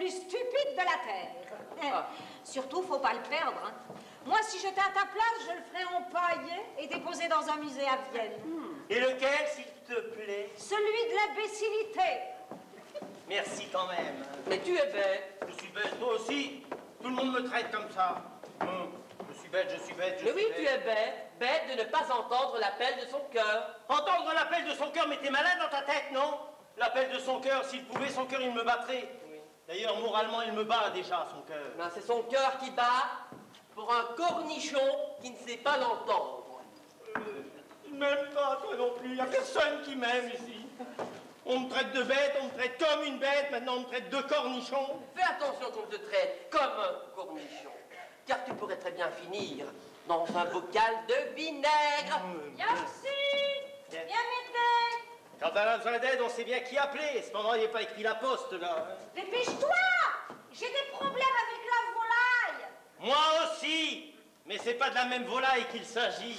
plus stupide de la Terre. Surtout, faut pas le perdre. Hein. Moi, si j'étais à ta place, je le ferais empailler et déposer dans un musée à Vienne. Et lequel, s'il te plaît? Celui de l'imbécilité. Merci quand même. Mais tu es bête. Je suis bête, toi aussi. Tout le monde me traite comme ça. Je suis bête, je suis bête, Mais oui, tu es bête. Bête de ne pas entendre l'appel de son cœur. Entendre l'appel de son cœur, mais t'es malade dans ta tête, non? L'appel de son cœur, s'il pouvait, son cœur, il me battrait. Oui. D'ailleurs, moralement, il me bat déjà, son cœur. Ben, c'est son cœur qui bat pour un cornichon qui ne sait pas l'entendre. Même pas, toi non plus. Il n'y a personne qui m'aime ici. On me traite de bête, on me traite comme une bête, maintenant on me traite de cornichon. Fais attention qu'on te traite comme un cornichon, car tu pourrais très bien finir dans un bocal de vinaigre. Yaxi, viens m'aider. Quand elle a besoin d'aide, on sait bien qui appeler. Cependant, il n'est pas écrit la poste, là. Dépêche-toi. J'ai des problèmes avec la volaille. Moi aussi. Mais c'est pas de la même volaille qu'il s'agit.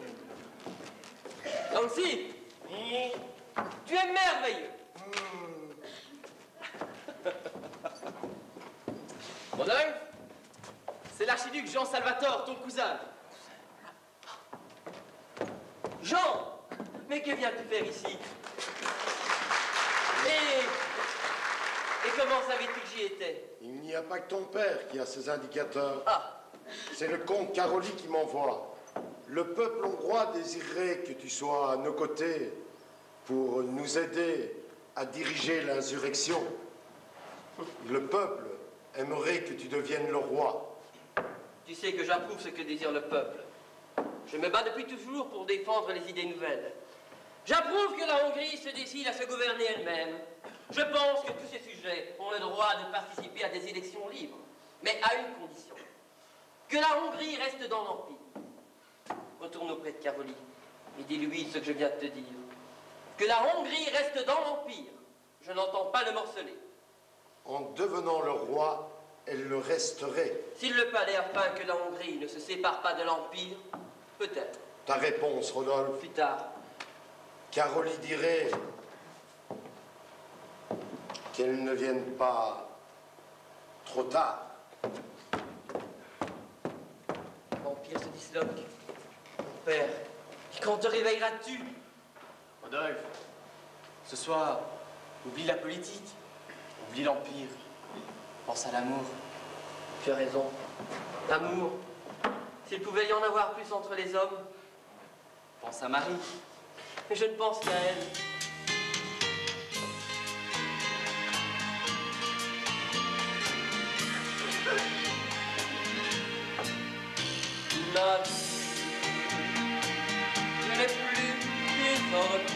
Nancy, tu es merveilleux. Rodolphe, c'est l'archiduc Jean Salvatore, ton cousin. Jean, mais que viens-tu faire ici? Et comment savais-tu que j'y étais? Il n'y a pas que ton père qui a ces indicateurs. Ah. C'est le comte Caroli qui m'envoie. Le peuple hongrois désirerait que tu sois à nos côtés pour nous aider à diriger l'insurrection. Le peuple aimerait que tu deviennes le roi. Tu sais que j'approuve ce que désire le peuple. Je me bats depuis toujours pour défendre les idées nouvelles. J'approuve que la Hongrie se décide à se gouverner elle-même. Je pense que tous ces sujets ont le droit de participer à des élections libres, mais à une condition. Que la Hongrie reste dans l'Empire. Retourne auprès de Caroli et dis-lui ce que je viens de te dire. Que la Hongrie reste dans l'Empire. Je n'entends pas le morceler. En devenant le roi, elle le resterait. S'il le palais afin que la Hongrie ne se sépare pas de l'Empire, peut-être. Ta réponse, Rodolphe? Plus tard. Caroli dirait qu'elle ne vienne pas trop tard. L'Empire se disloque. Mon père, quand te réveilleras-tu? Rodolphe, ce soir, oublie la politique, oublie l'Empire, pense à l'amour. Tu as raison. L'amour. S'il pouvait y en avoir plus entre les hommes. Pense à Marie. Mais je ne pense qu'à elle. Ma vie, je n'ai plus tes regrets.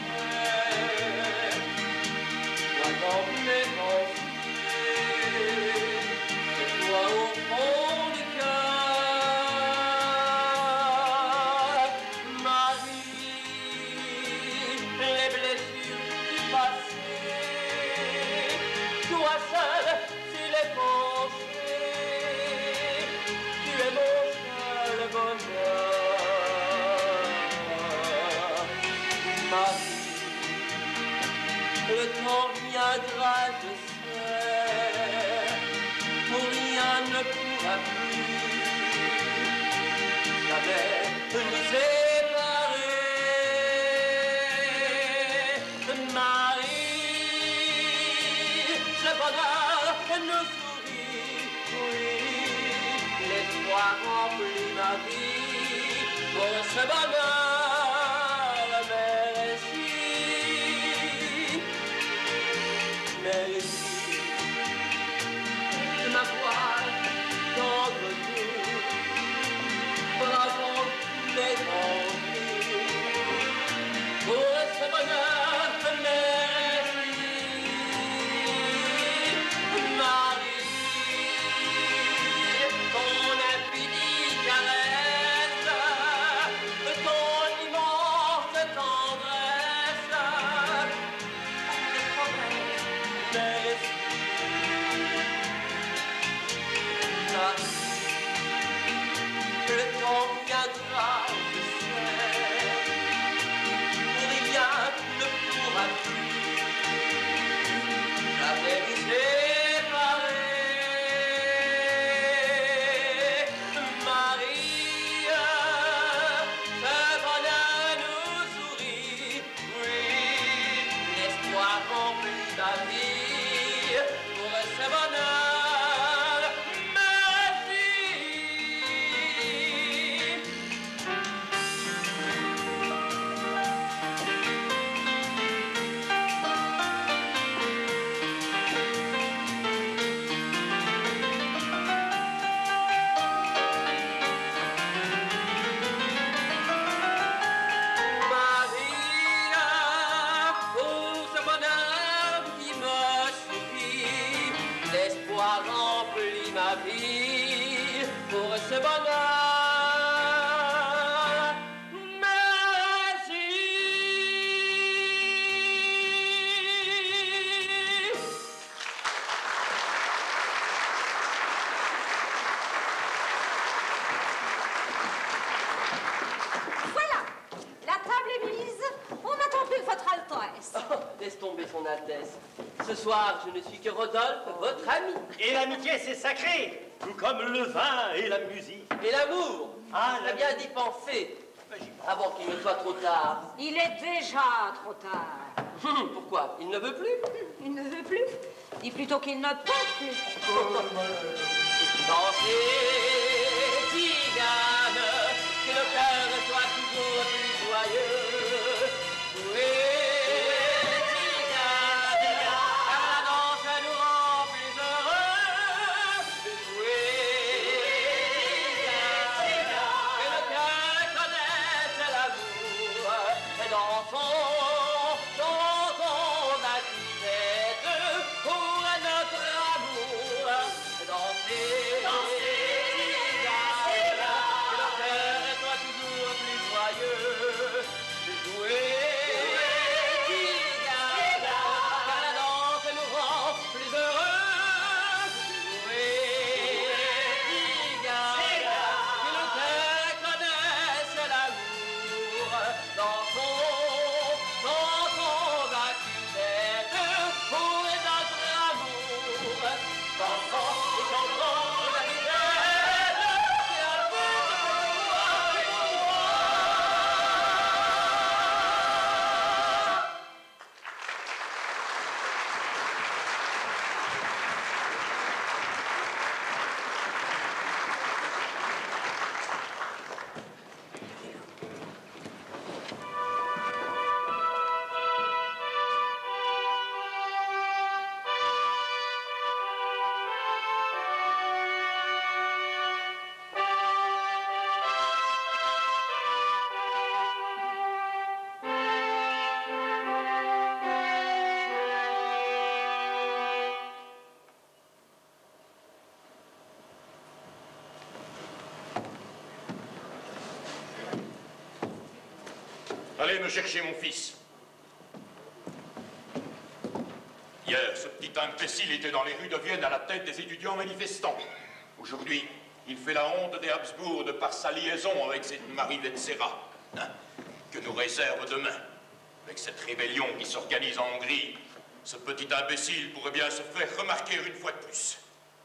Moi dans mes pensées, c'est toi au fond du cœur. Marie, les blessures du passé, toi seule, si les pensées, tu es mon seul bonheur. Marie, le temps viendra, je sais, où rien ne pourra plus jamais nous séparer. Marie, le bonheur nous sourit, oui, l'espoir remplit ma vie pour ce bonheur, merci. Merci de ma voix d'entre nous, bravo les envies, pour ce bonheur, merci. Marie, ton infinie caresse, ton immense tendresse, merci. Le temps viendra, je sais, où rien ne pourra plus jamais nous séparer. ma vie pour ce bonheur. Merci. Remplit ma vie pour ce bonheur. Merci. Voilà, la table est mise. On attend plus votre Altesse. Oh, laisse tomber son Altesse. Ce soir, je ne suis que Rodolphe, votre ami. Et l'amitié, c'est sacré, tout comme le vin et la musique. Et l'amour. Ah, Très bien d'y penser, avant qu'il ne soit trop tard. Il est déjà trop tard. Pourquoi? Il ne veut plus? Il ne veut plus. Dis plutôt qu'il ne peut plus. Dansez, tigane, que le cœur soit toujours plus joyeux. Jouez, tigane, car la danse nous rend plus heureux. Jouez, tigane, que le cœur connaisse l'amour. Et dansons, chantons ma tue-tête pour notre amour. Dansez, que le cœur soit toujours plus joyeux. Jouez, car la danse nous rend plus heureux. Jouez, que le cœur connaisse l'amour. Dansons, chantons ma tue-tête pour notre amour. Dansons et chantons ma tue-tête, c'est un peu de Allez me chercher mon fils. Hier, ce petit imbécile était dans les rues de Vienne à la tête des étudiants manifestants. Aujourd'hui, il fait la honte des Habsbourg de par sa liaison avec cette Marie Vetsera. Que nous réserve demain, avec cette rébellion qui s'organise en Hongrie, ce petit imbécile pourrait bien se faire remarquer une fois de plus.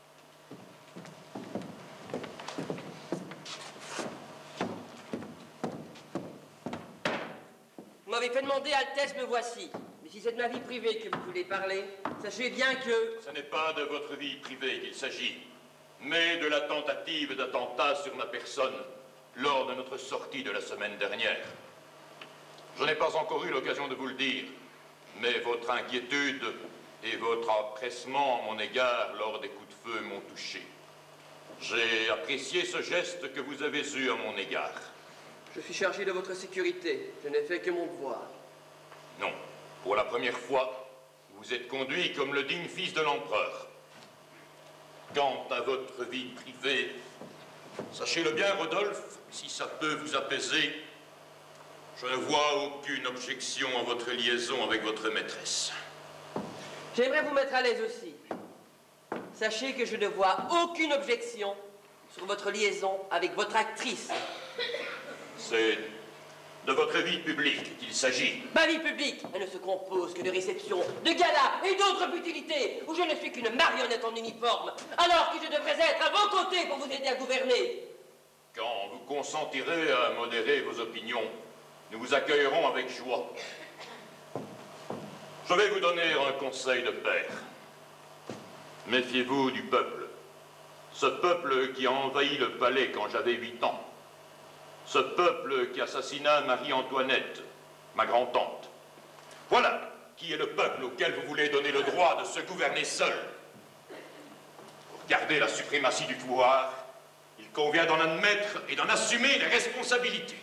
Vous m'avez fait demander, Altesse, me voici. Mais si c'est de ma vie privée que vous voulez parler, sachez bien que... Ce n'est pas de votre vie privée qu'il s'agit, mais de la tentative d'attentat sur ma personne lors de notre sortie de la semaine dernière. Je n'ai pas encore eu l'occasion de vous le dire, mais votre inquiétude et votre empressement à mon égard lors des coups de feu m'ont touché. J'ai apprécié ce geste que vous avez eu à mon égard. Je suis chargé de votre sécurité. Je n'ai fait que mon devoir. Non. Pour la première fois, vous êtes conduit comme le digne fils de l'empereur. Quant à votre vie privée, sachez-le bien, Rodolphe, si ça peut vous apaiser, je ne vois aucune objection à votre liaison avec votre maîtresse. J'aimerais vous mettre à l'aise aussi. Sachez que je ne vois aucune objection sur votre liaison avec votre actrice. C'est de votre vie publique qu'il s'agit. Ma vie publique, elle ne se compose que de réceptions, de galas et d'autres futilités où je ne suis qu'une marionnette en uniforme, alors que je devrais être à vos côtés pour vous aider à gouverner. Quand vous consentirez à modérer vos opinions, nous vous accueillerons avec joie. Je vais vous donner un conseil de père. Méfiez-vous du peuple. Ce peuple qui a envahi le palais quand j'avais 8 ans. Ce peuple qui assassina Marie-Antoinette, ma grand-tante. Voilà qui est le peuple auquel vous voulez donner le droit de se gouverner seul. Pour garder la suprématie du pouvoir, il convient d'en admettre et d'en assumer les responsabilités.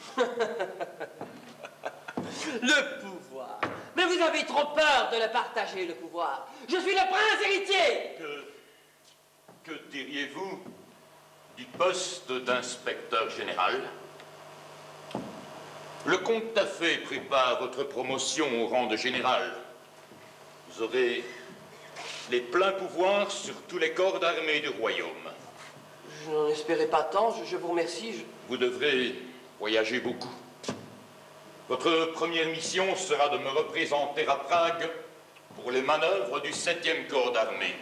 Le pouvoir. Mais vous avez trop peur de le partager, le pouvoir. Je suis le prince héritier. Que diriez-vous du poste d'inspecteur général? Le comte Taffet prépare votre promotion au rang de général. Vous aurez les pleins pouvoirs sur tous les corps d'armée du royaume. Je n'en espérais pas tant, je vous remercie. Vous devrez voyager beaucoup. Votre première mission sera de me représenter à Prague pour les manœuvres du 7e corps d'armée.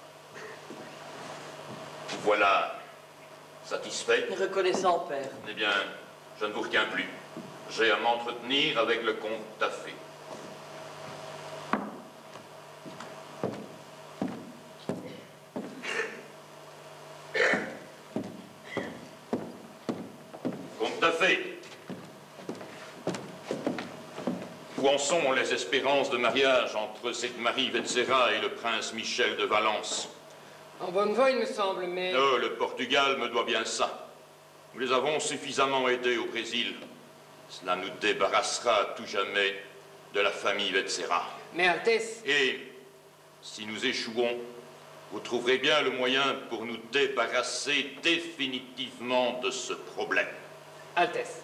Vous voilà satisfait? Reconnaissant, père. Eh bien, je ne vous retiens plus. J'ai à m'entretenir avec le comte Taffet. Comte Taffet, où en sont les espérances de mariage entre cette Marie Vetsera et le prince Michel de Valence? En bonne voie, il me semble, mais... Oh, le Portugal me doit bien ça. Nous les avons suffisamment aidés au Brésil. Cela nous débarrassera à tout jamais de la famille Vetsera. Mais Altesse... Et si nous échouons, vous trouverez bien le moyen pour nous débarrasser définitivement de ce problème. Altesse.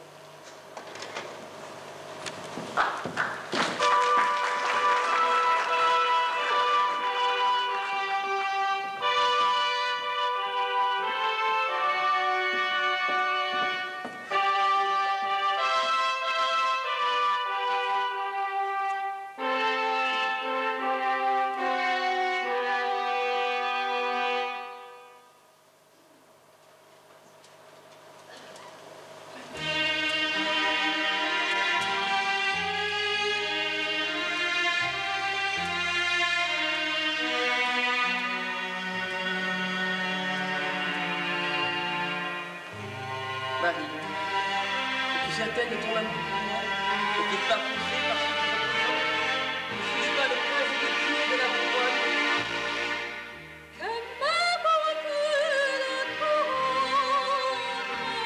Marie, es-tu certaine de ton amour pour moi? N'est-il pas poussé par ce que je représente? Ne suis-je pas le prince héritier de la Bourgogne? Que m'apporte la couronne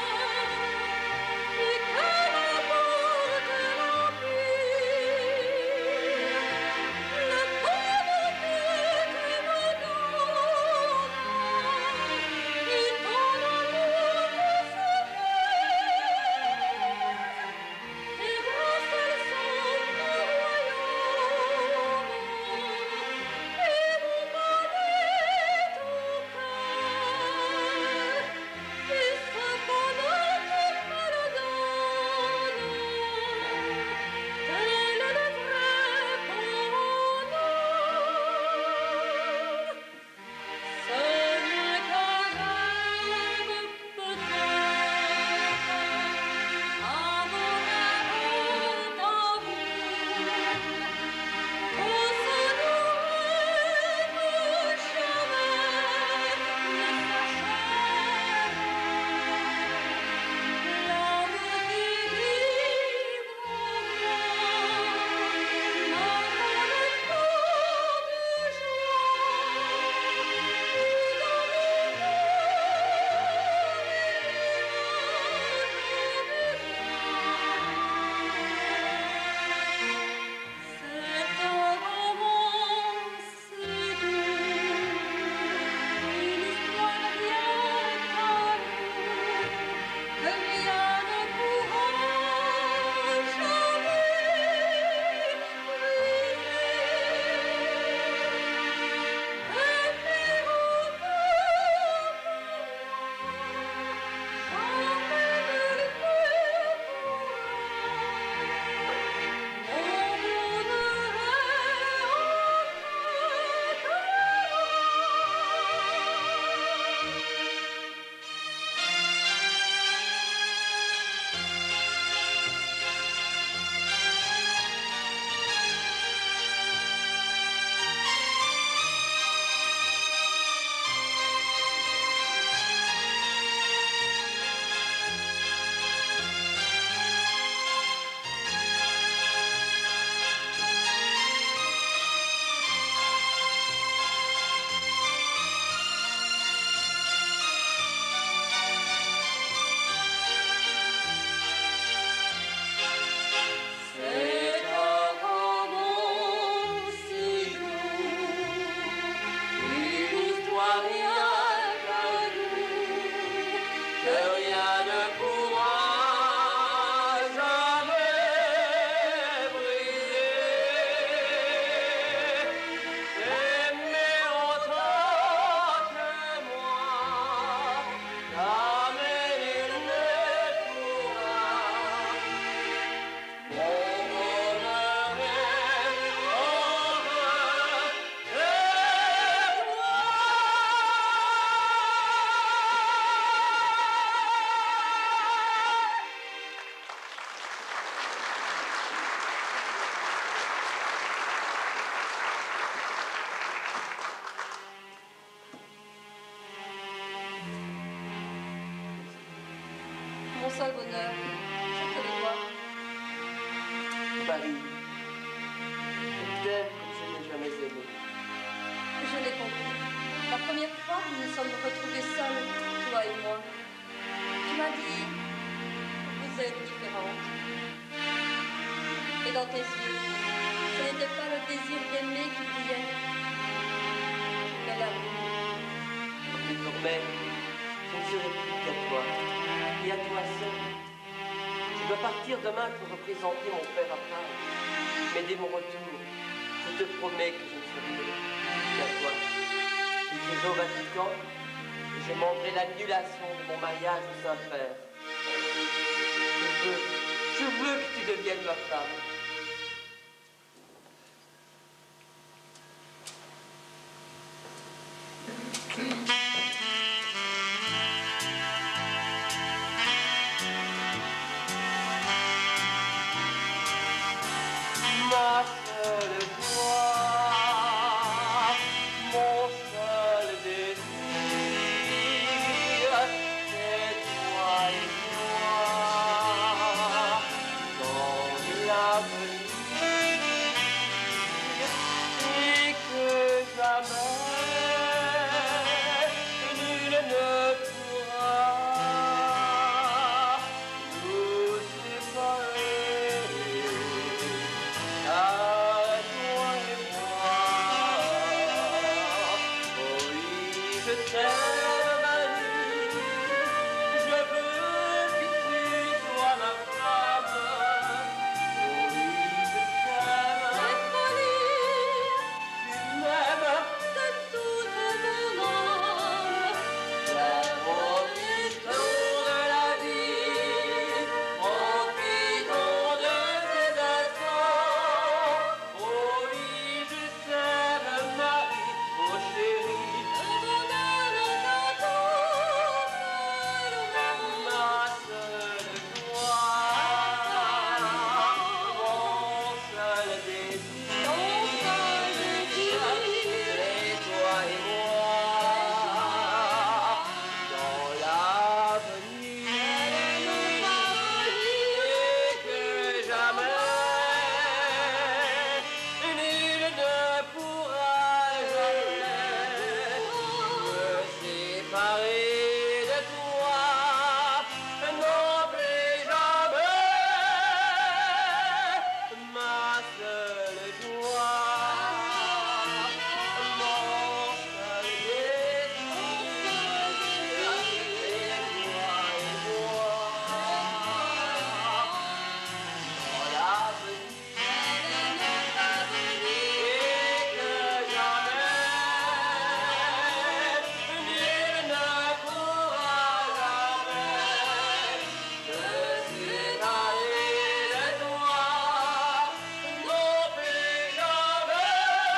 et que m'apporte l'empire, le pauvre que tu me donnes et ton amour que se fait, et grâce à son bonheur. Je te le dois. Marie, je t'aime comme je n'ai jamais aimé. Je l'ai compris. La première fois que nous nous sommes retrouvés seuls, toi et moi, tu m'as dit, vous êtes différentes. Et dans tes yeux, ce n'était pas le désir d'aimer qui brillait, mais l'amour. Désormais, je ne serai plus qu'à toi, et à toi seul. Je dois partir demain pour représenter mon père à Paris. Mais dès mon retour, je te promets que je ne serai plus qu'à toi. J'irai au Vatican et je demanderai l'annulation de mon mariage au Saint-Père. Je veux que tu deviennes ma femme. Ma seule joie, mon seul désir, c'est toi et moi dans l'avenir, et que jamais nul ne pourra nous séparer. Ah, toi et moi, oh oui, je t'aime, Marie, je veux que tu sois ma femme, oh oui, je t'aime, Cette folie tu m'aimes, de toute mon âme, profitons de la vie, profitons de ces instants, oh oui, je t'aime, Marie, oh chérie, le bonheur de ton ma seule joie, mon seul désir, c'est toi et moi dans l'avenir, et que jamais nul ne pourra jamais me séparer de toi, non plus jamais, ma seule joie, mon seul désir, c'est toi et moi dans l'avenir, et que jamais nul ne pourra jamais me séparer de toi, non plus jamais.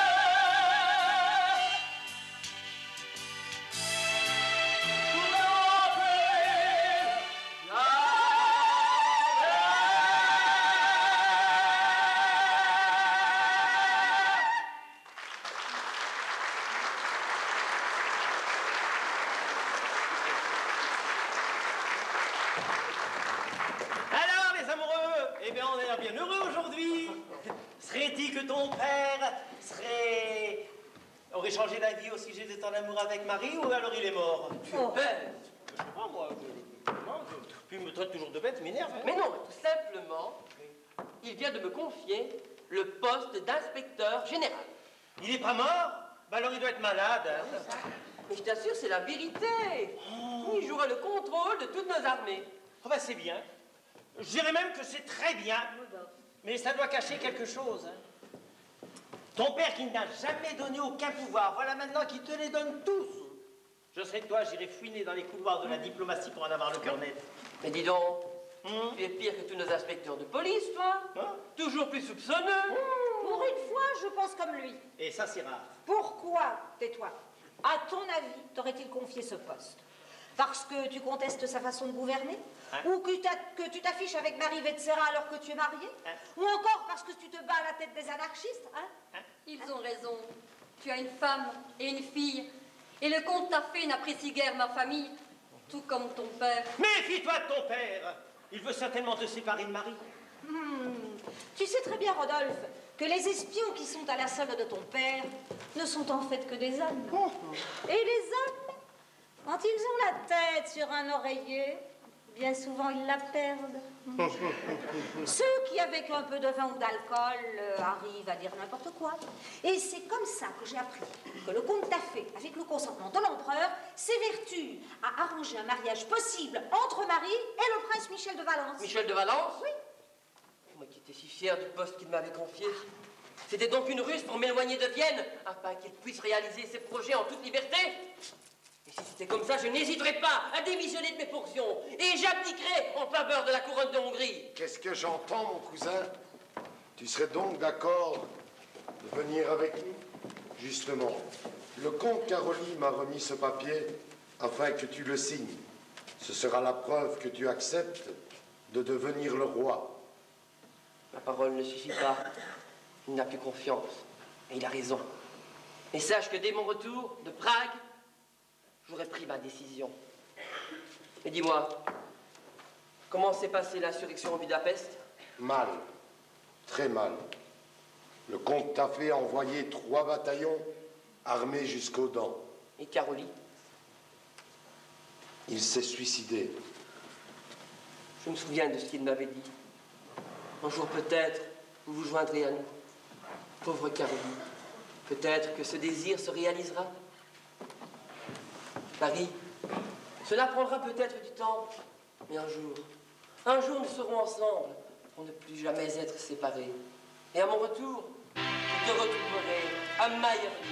Non plus Alors, les amoureux, eh bien, on a l'air bien heureux aujourd'hui. Serait-il que ton père aurait changé d'avis au sujet de ton amour avec Marie, ou alors il est mort? Bête. Je sais pas, moi. Puis il me traite toujours de bête, m'énerve. Hein. Mais non, tout simplement, il vient de me confier le poste d'inspecteur général. Il est pas mort? Bah alors il doit être malade. Hein. Mais je t'assure, c'est la vérité. Il jouera le contrôle de toutes nos armées. Oh bah c'est bien. Je dirais même que c'est très bien. Mais ça doit cacher quelque chose. Hein. Ton père qui n'a jamais donné aucun pouvoir, voilà maintenant qu'il te les donne tous. Je serais toi, j'irais fouiner dans les couloirs de la diplomatie pour en avoir le cœur net. Mais dis donc, tu es pire que tous nos inspecteurs de police, toi. Hein? Toujours plus soupçonneux. Pour une fois, je pense comme lui. Et ça, c'est rare. Pourquoi, tais-toi, à ton avis, t'aurait-il confié ce poste? Parce que tu contestes sa façon de gouverner? Hein? Ou que tu t'affiches avec Marie Vetsera alors que tu es marié? Hein? Ou encore parce que tu te bats à la tête des anarchistes? Hein? Ils ont raison. Tu as une femme et une fille. Et le comte ta fée n'apprécie guère ma famille, tout comme ton père. Méfie-toi de ton père. Il veut certainement te séparer de Marie. Tu sais très bien, Rodolphe, que les espions qui sont à la solde de ton père ne sont en fait que des hommes. Et les hommes, quand ils ont la tête sur un oreiller, bien souvent ils la perdent. Ceux qui, avec un peu de vin ou d'alcool, arrivent à dire n'importe quoi. Et c'est comme ça que j'ai appris que le comte Taffet, avec le consentement de l'empereur, s'évertue à arranger un mariage possible entre Marie et le prince Michel de Valence. Michel de Valence? Oui. Moi qui étais si fier du poste qu'il m'avait confié. C'était donc une ruse pour m'éloigner de Vienne, afin qu'il puisse réaliser ses projets en toute liberté. Et si c'était comme ça, je n'hésiterais pas à démissionner de mes fonctions et j'abdiquerais en faveur de la couronne de Hongrie. Qu'est-ce que j'entends, mon cousin? Tu serais donc d'accord de venir avec nous? Justement, le comte Caroli m'a remis ce papier afin que tu le signes. Ce sera la preuve que tu acceptes de devenir le roi. Ma parole ne suffit pas. Il n'a plus confiance. Et il a raison. Et sache que dès mon retour de Prague, j'aurais pris ma décision. Mais dis-moi, comment s'est passée l'insurrection à Budapest? Mal. Très mal. Le comte Taffet a envoyé 3 bataillons armés jusqu'aux dents. Et Caroli? Il s'est suicidé. Je me souviens de ce qu'il m'avait dit. Un jour peut-être, vous vous joindrez à nous. Pauvre Caroli, peut-être que ce désir se réalisera. Marie, cela prendra peut-être du temps, mais un jour nous serons ensemble pour ne plus jamais être séparés. Et à mon retour, je te retrouverai à Mayerly.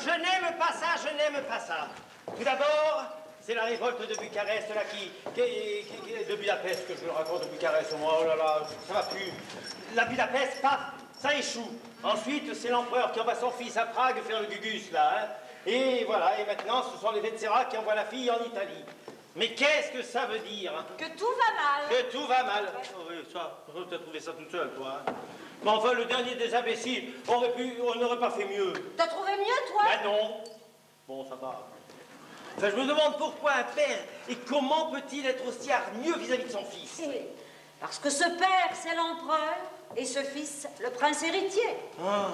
je n'aime pas ça, je n'aime pas ça. Tout d'abord, c'est la révolte de Bucarest, là, de Budapest, que je raconte de Bucarest. Oh là là, ça va plus. La Budapest, paf, ça échoue. Ensuite, c'est l'empereur qui envoie son fils à Prague faire le gugus, là. Hein. Et voilà, et maintenant, ce sont les Vetsera qui envoient la fille en Italie. Mais qu'est-ce que ça veut dire? Que tout va mal. Que tout va mal. Oh, oui, ça, tu as trouvé ça toute seule, toi. Hein. Mais enfin, le dernier des imbéciles, on n'aurait pas fait mieux. T'as trouvé mieux, toi? Ben non. Bon, ça va. Enfin, je me demande pourquoi un père, et comment peut-il être aussi hargneux vis-à-vis de son fils? Parce que ce père, c'est l'empereur, et ce fils, le prince héritier. Ah.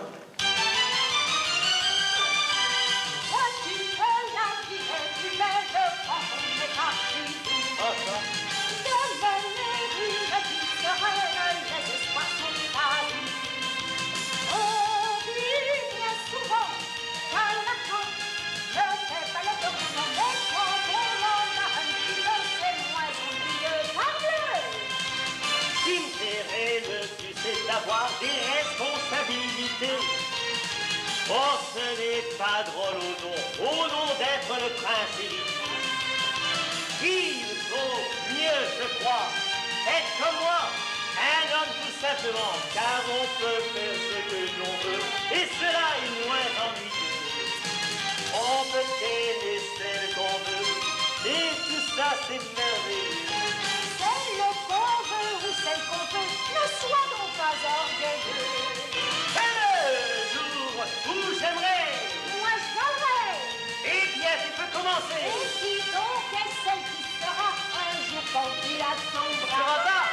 D'avoir des responsabilités. Oh, ce n'est pas drôle au nom d'être le prince héritier. Il faut mieux, je crois, être comme moi, un homme tout simplement, car on peut faire ce que l'on veut, et cela est moins ennuyeux. On peut aimer celle qu'on veut, et tout ça c'est merveilleux. Celle qu'on veut ou celle qu'on peut, ne sois donc pas orgueilleux. C'est le jour où j'aimerais. Moi j'aimerais. Eh bien, tu peux commencer. Et qui donc est celle qui sera un jour conduite à son bras? Tu vas pas?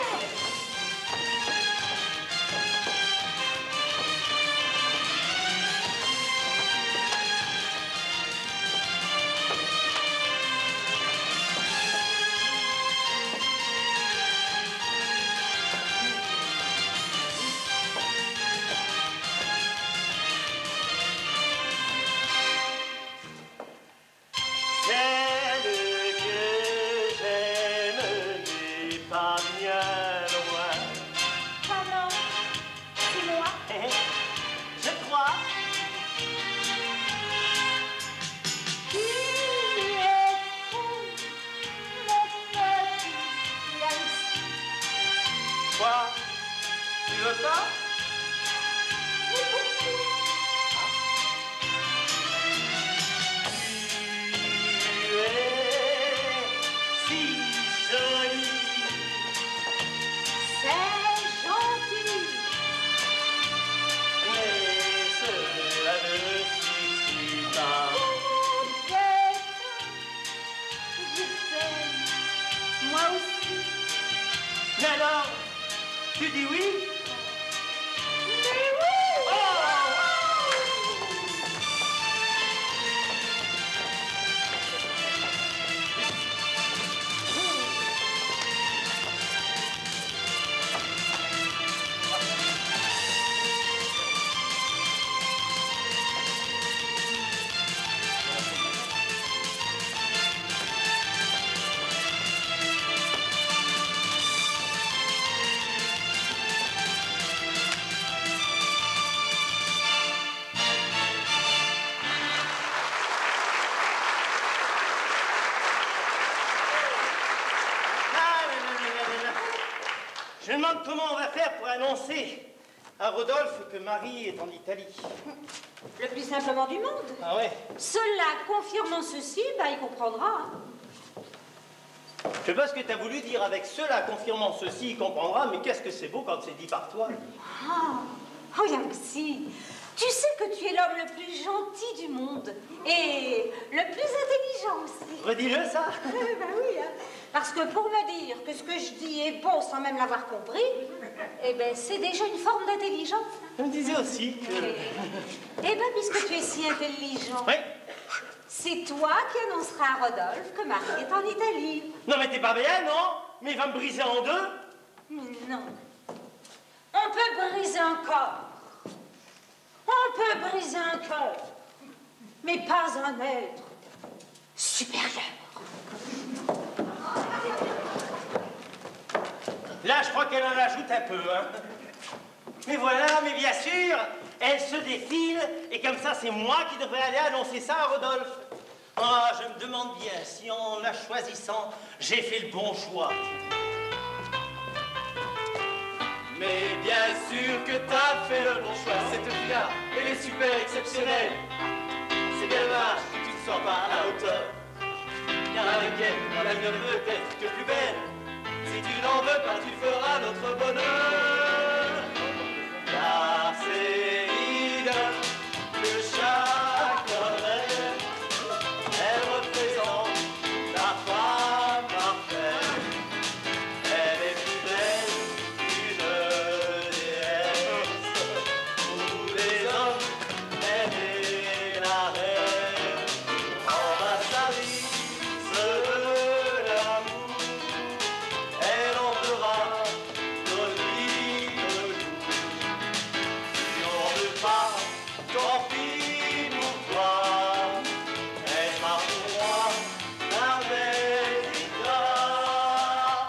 Alors, tu dis oui? Mais oui! Oh! Je me demande comment on va faire pour annoncer à Rodolphe que Marie est en Italie. Le plus simplement du monde. Ah ouais? Cela confirmant ceci, ben, il comprendra. Hein. Je sais pas ce que tu as voulu dire avec cela, confirmant ceci, il comprendra, mais qu'est-ce que c'est beau quand c'est dit par toi. Oh, Yangtze, tu sais que tu es l'homme le plus gentil du monde et le plus intelligent aussi. Redis-le, ça. Ben oui, hein. Parce que pour me dire que ce que je dis est bon sans même l'avoir compris, eh ben c'est déjà une forme d'intelligence. Je me disais aussi que... Eh ben, puisque tu es si intelligent, Oui. c'est toi qui annonceras à Rodolphe que Marie est en Italie. Non, mais t'es pas bien, non? Mais il va me briser en deux. Mais non. On peut briser un corps. On peut briser un cœur. Mais pas un être supérieur. Là, je crois qu'elle en ajoute un peu, hein. Mais voilà, mais bien sûr, Elle se défile, et comme ça, c'est moi qui devrais aller annoncer ça à Rodolphe. Ah, je me demande bien si en la choisissant, j'ai fait le bon choix. Mais bien sûr que t'as fait le bon choix. Cette fille-là, elle est super exceptionnelle. C'est bien dommage que tu ne sois pas à la hauteur. Car avec elle, la mienne peut être que plus belle. Si tu n'en veux pas, tu feras notre bonheur. Car c'est l'idole de chaque rêve. Elle représente la femme parfaite. Elle est plus belle qu'une déesse. Pour tous les hommes, elle est la reine. Ambassadrice de l'amour, elle entrera nos nuits, nos jours. Si on ne pas, tant pis pour toi. Elle sera pour moi la belle étoile.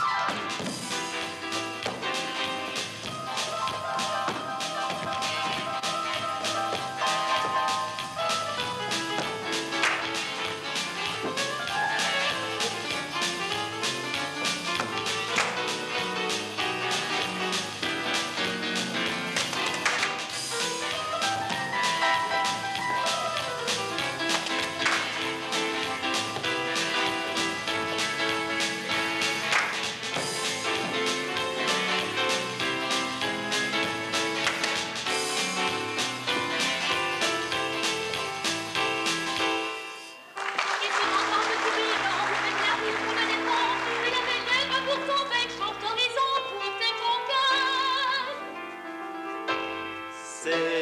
Et tu m'entends me couper quand vous faites la rue pour le défendre. Et la belle lèvre pour ton bec, chante en raison pour tes conquêtes. C'est